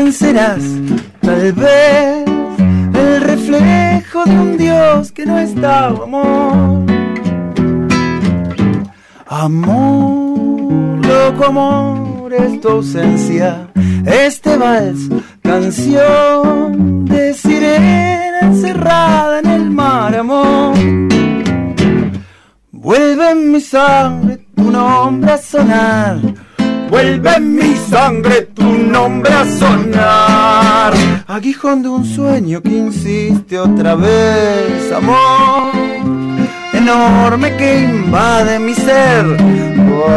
¿Quién serás? Tal vez el reflejo de un Dios que no está, amor. Amor, loco amor, es tu ausencia. Este vals, canción de sirena encerrada en el mar, amor. Vuelve en mi sangre tu nombre a sonar. Vuelve en mi sangre tu nombre a sonar. Aguijón de un sueño que insiste otra vez, amor. Enorme que invade mi ser, tu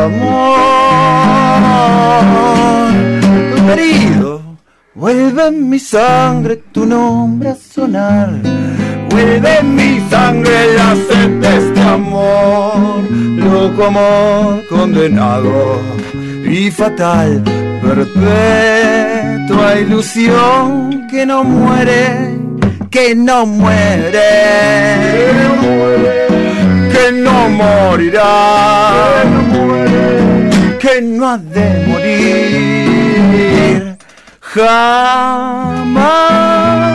amor. Querido, vuelve en mi sangre tu nombre a sonar. Vuelve en mi sangre la sed de este amor. Loco amor condenado y fatal, perpetua ilusión que no muere, que no muere, que no morirá, que no ha de morir jamás.